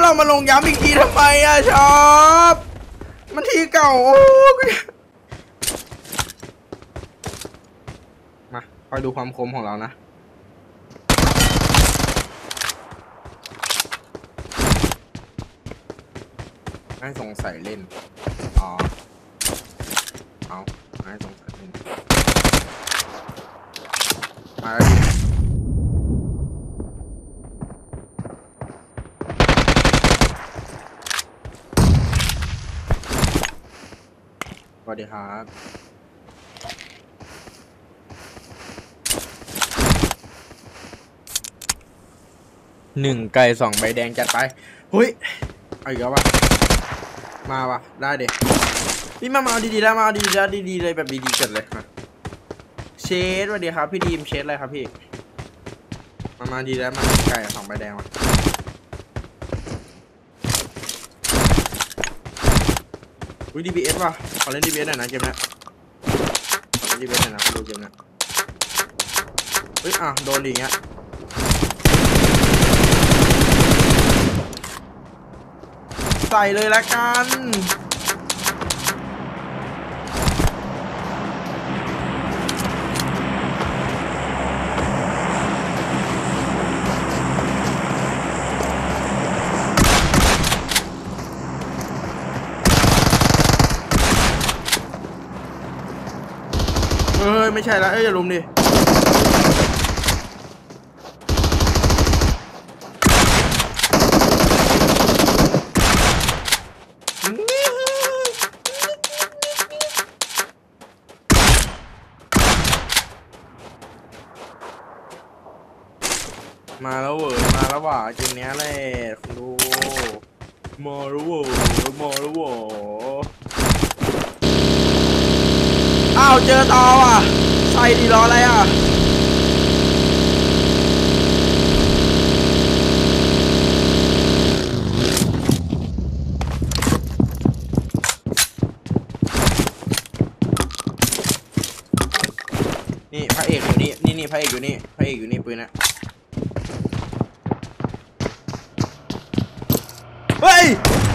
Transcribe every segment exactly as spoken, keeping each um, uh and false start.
เรามาลงย้ำอีกทีทำไมอะชอบ มันทีเก่าโอ้มาคอยดูความคมของเรานะไม่สงสัยเล่นอ๋อเอาไม่สงสัยเล่นมาแล้วดิสวัสดีครับหนึ่งไก่สองใบแดงจัดไปเฮ้ยเอาอีกแล้ววะมาวะได้เด็พี่มามาเอาดีๆแล้วมาเอาดีๆแล้วดีๆเลยแบบดีๆจัดเลยมาเชดสวัสดีครับพี่ดีมเชดอะไรครับพี่มามาดีแล้วมาไก่สองใบแดงมาอุ้ย ดี บี เอส ว่ะขอเล่น ดี บี เอส หน่อยนะเกมนี้ขอเล่น ดี บี เอส หน่อยนะดูเกมนี้เฮ้ยอ่ะโดนอย่างเงี้ยใส่เลยละกันเอ้ยไม่ใช่ละเอ้ยอย่าลุมดิมาแล้วเว้ยมาแล้วว่ะเกมนี้แหละคุณดูมาแล้วเว้ยมาแล้วเว้ยอ้าวเจอต่อว่ะใส่ดีรออะไรอ่ะนี่พระเอกอยู่นี่นี่นี่พระเอกอยู่นี่พระเอกอยู่นี่ปืนนะเฮ้ย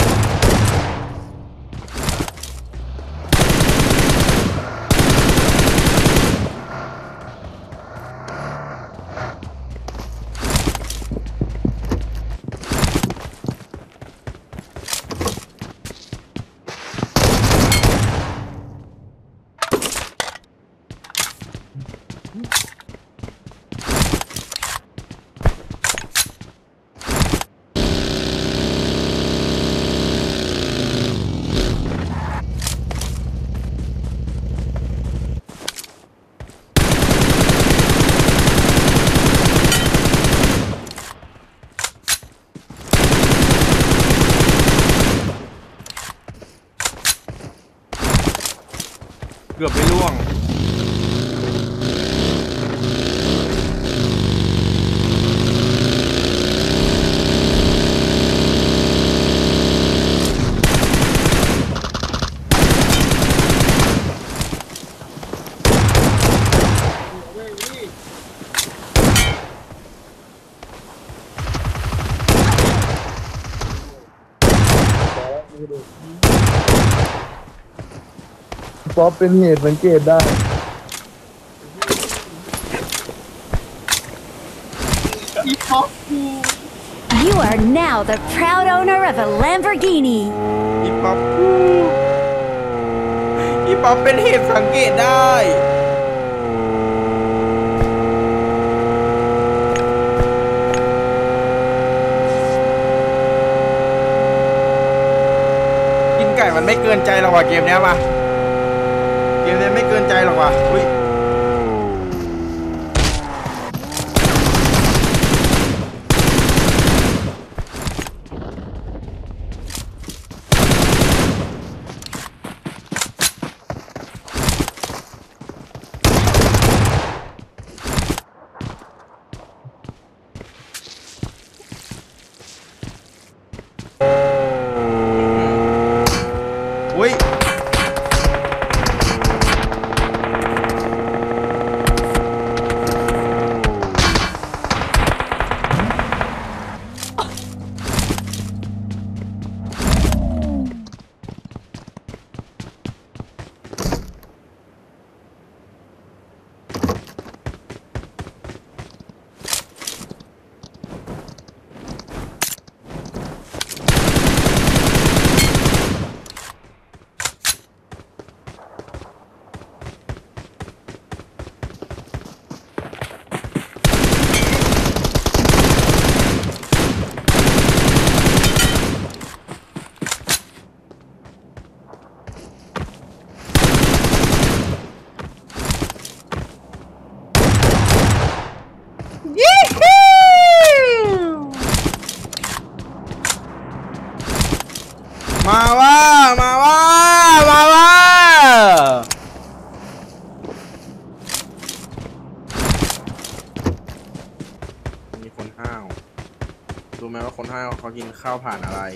เกือบไปล่วงป๊อปเป็นเหตุสังเกตได้ You are now the proud owner of a Lamborghini. อีป๊อปอีป๊อปเป็นเหตุสังเกตได้กินไก่มันไม่เกินใจหรอกว่ะเกมเนี้ยป่ะเกมเนี้ยไม่เกินใจหรอกว่ะอุ้ยอุ้ยยี่ฮูมาว่ามาว่ามาว่ามีคนห้าวรู้ไหมว่าคนห้าวเขากินข้าวผ่านอะไร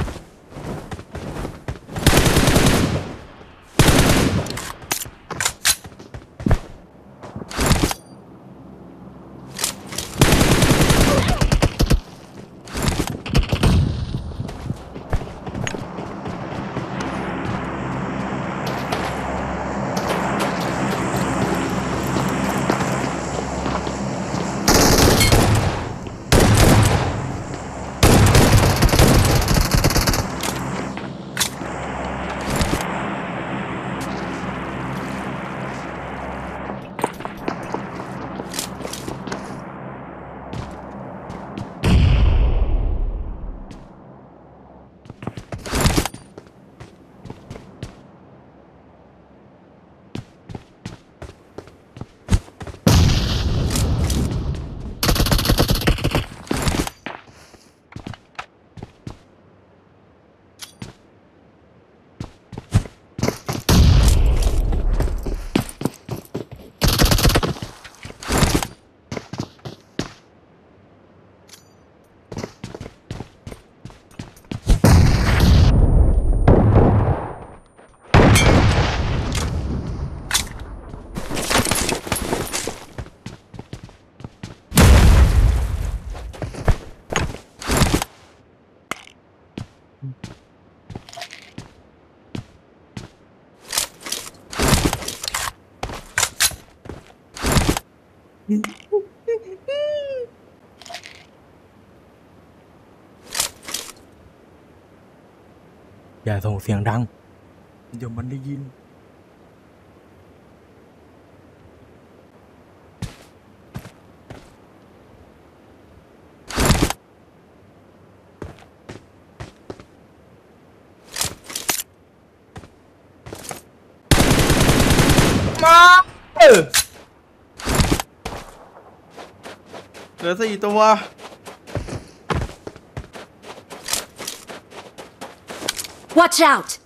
อย่าส่งเสียงดังเดี๋ยวมันได้ยินมาเหลือสี่ตัว Watch out!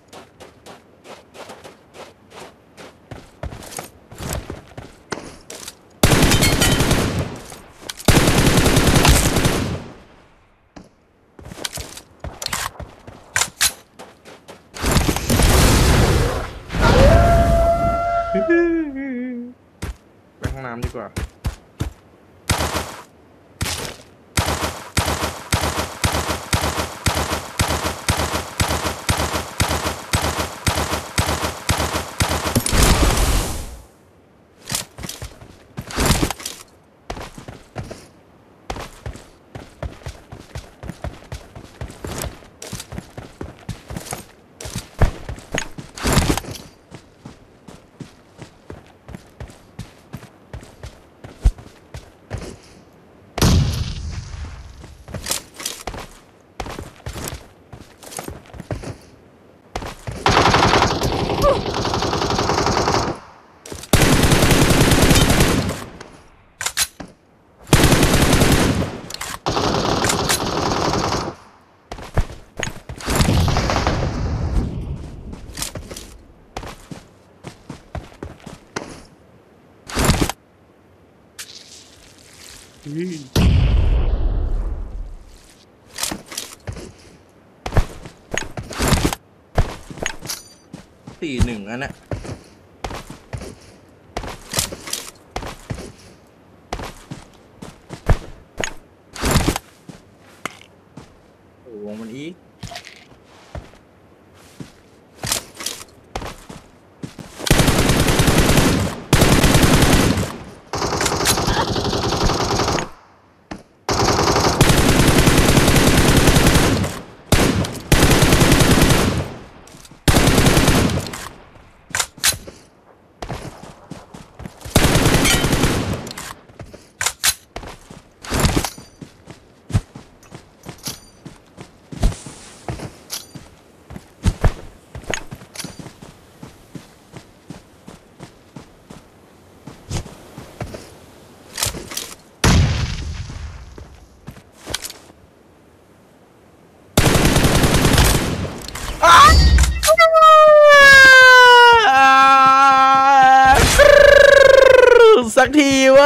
ไปห้องน้ำดีกว่า สี่หนึ่งอันน่ะโอ้วงมันอีก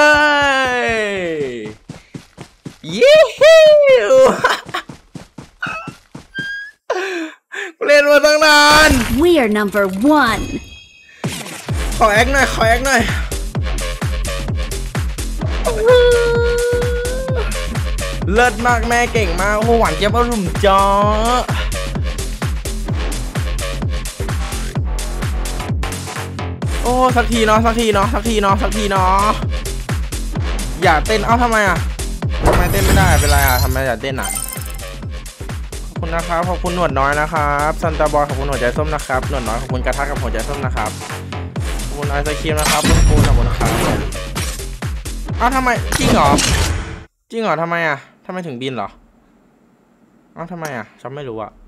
ยี่ฮิวเล่นมาตั้งนาน We are number one. ขอแอคหน่อยขอแอคหน่อยเลิศมากแม่เก่งมากโอ้หวานเจี๊ยบอารมณ์จ้าโอ้สักทีเนาะสักทีเนาะสักทีเนาะสักทีเนาะอย่าเต้นเอ้าทำไมอ่ะทำไมเต้นไม่ได้เป็นไรอ่ะทำไมอย่าเต้นอ่ะขอบคุณนะครับขอบคุณหนวดน้อยนะครับซันตาบอยขอบคุณหัวใจส้มนะครับหนวดน้อยขอบคุณกระทะกับหัวใจส้มนะครับขอบคุณไอศครีมนะครับคุณปูขอบคุณนะครับเอ้าทำไมจริงเหรอจริงเหรอทำไมอ่ะทำไมถึงบินเหรอเอ้าทำไมอ่ะฉันไม่รู้อ่ะ